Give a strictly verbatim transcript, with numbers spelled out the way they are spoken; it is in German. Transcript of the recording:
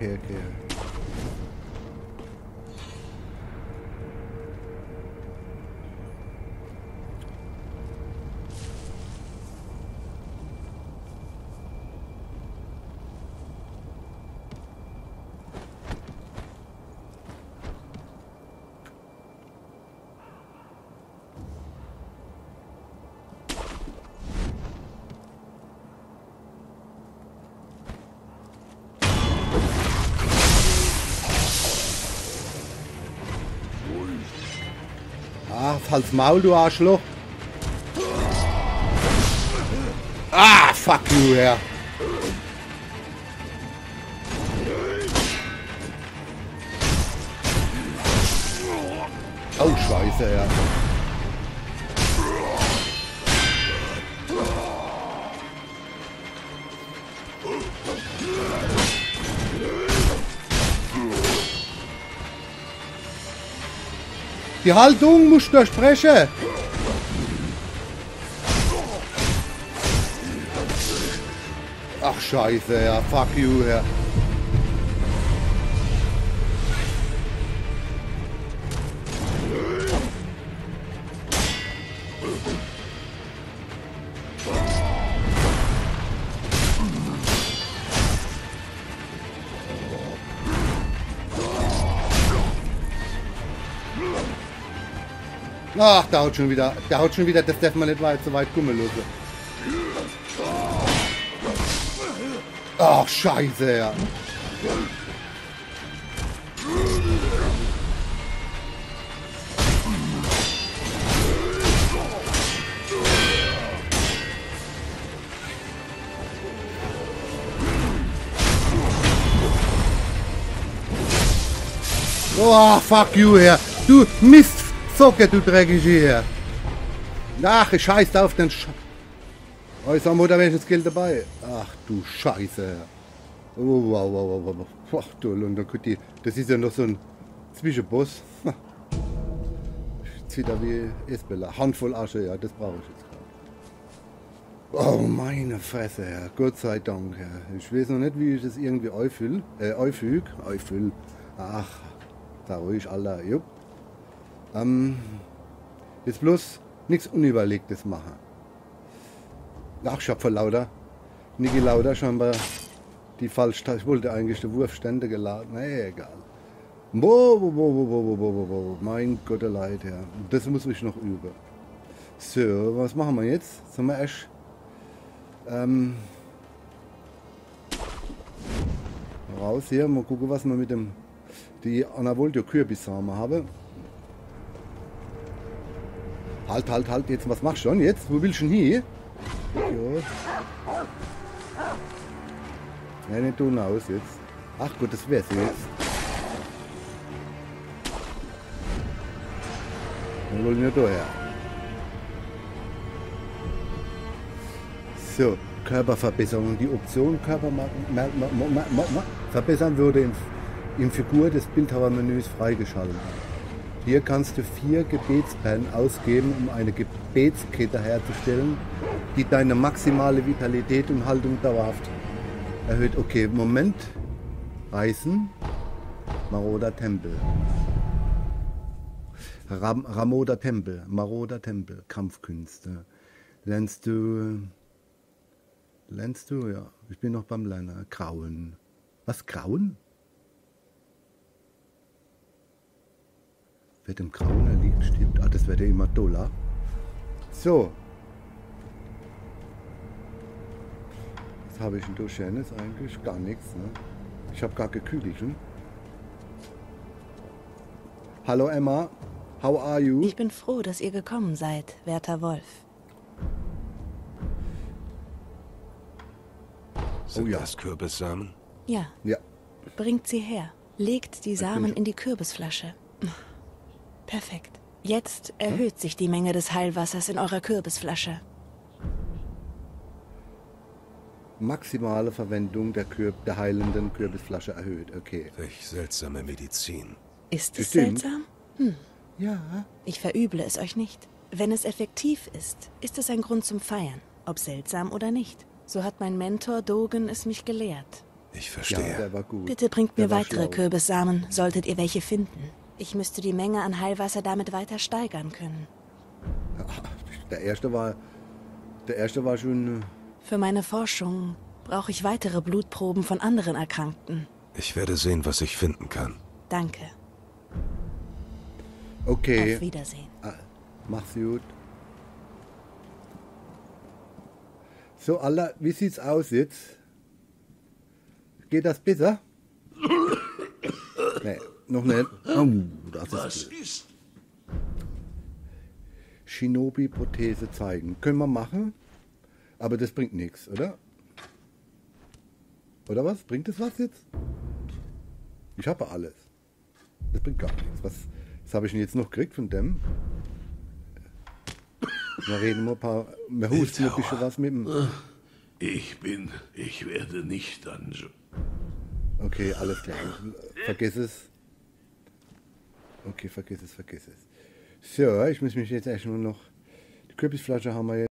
Okay, okay. Ah, halt's Maul, du Arschloch. Ah, fuck you, ja. Oh, scheiße, ja. Die Haltung musst du durchbrechen. Ach scheiße, ja, fuck you, ja. Ach, der haut schon wieder, der haut schon wieder, das darf man nicht weit, so weit kommen lassen. Ach, scheiße, ja. Oh, fuck you, Herr. Du Mist. Socke, du dreckige hier. Ach, ich scheiß auf den Sch... Oh, ist am Mutter welches Geld dabei? Ach du Scheiße. Oh, wow, wow, wow, wow. Ach du Lunderkutti. Das ist ja noch so ein Zwischenboss. Jetzt wieder wie Esbella. Handvoll Asche, ja, das brauche ich jetzt gerade. Oh, meine Fresse, ja. Gott sei Dank, ja. Ich weiß noch nicht, wie ich das irgendwie einfühl. Äh, einfüg. Einfühl. Ach, da ruhig, Alter. Jupp. Ähm, jetzt bloß nichts Unüberlegtes machen. Ach, ich hab vor lauter, Niki Lauda scheinbar die falsch, ich wollte eigentlich die Wurfstände geladen, nee, egal. Bo, bo, bo, bo, bo, bo, bo, bo. Mein Gott, der Leid, ja. Das muss ich noch üben. So, was machen wir jetzt? Sollen wir erst, ähm, raus hier, mal gucken, was wir mit dem, die Anavoltio-Kürbissamen haben. Halt, halt, halt, jetzt, was machst du schon jetzt? Wo willst du denn hier? Ja. Nein, nicht tun aus jetzt. Ach gut, das wär's jetzt. Dann wollen wir daher. So, Körperverbesserung. Die Option Körper verbessern würde in, in Figur des Bildhauermenüs freigeschaltet. Hier kannst du vier Gebetsperlen ausgeben, um eine Gebetskette herzustellen, die deine maximale Vitalität und Haltung dauerhaft erhöht. Okay, Moment. Reisen. Maroder Tempel. Ram Ramoder Tempel. Maroder Tempel. Kampfkünste. Lernst du... Lernst du? Ja. Ich bin noch beim Lernen. Grauen. Was? Grauen? Wer dem Grauen erliegt, stirbt. Ah, das wird ja immer doller. So. Was habe ich denn da Schönes eigentlich? Gar nichts, ne? Ich habe gar gekügelchen. Hallo Emma. How are you? Ich bin froh, dass ihr gekommen seid, werter Wolf. Sind Oh ja. das Kürbissamen? Ja. Ja. Bringt sie her. Legt die Samen in die Kürbisflasche. Perfekt. Jetzt erhöht sich die Menge des Heilwassers in eurer Kürbisflasche. Maximale Verwendung der, Kürb der heilenden Kürbisflasche erhöht. Okay. Welch seltsame Medizin. Ist es Bestimmt. seltsam? Hm. Ja. Ich verüble es euch nicht. Wenn es effektiv ist, ist es ein Grund zum Feiern. Ob seltsam oder nicht. So hat mein Mentor Dogen es mich gelehrt. Ich Ja, verstehe. der war gut. Bitte bringt mir Der war weitere schlau. Kürbissamen, solltet ihr welche finden. Ich müsste die Menge an Heilwasser damit weiter steigern können. Der erste war, der erste war schon... äh, Für meine Forschung brauche ich weitere Blutproben von anderen Erkrankten. Ich werde sehen, was ich finden kann. Danke. Okay, Auf Wiedersehen. ah, mach's gut. So, Allah, wie sieht's aus jetzt? Geht das besser? Nee, noch nicht. Oh, das ist Was blöd. ist? Shinobi-Prothese zeigen. Können wir machen, aber das bringt nichts, oder? Oder was? Bringt das was jetzt? Ich habe alles. Das bringt gar nichts. Was, was habe ich denn jetzt noch gekriegt von dem? Wir reden mal ein paar... Wir husten ein bisschen was mit dem... Ich bin, ich werde nicht an. Okay, alles klar. Vergiss es. Okay, vergiss es, vergiss es. So, ich muss mich jetzt echt nur noch... Die Kürbisflasche haben wir jetzt.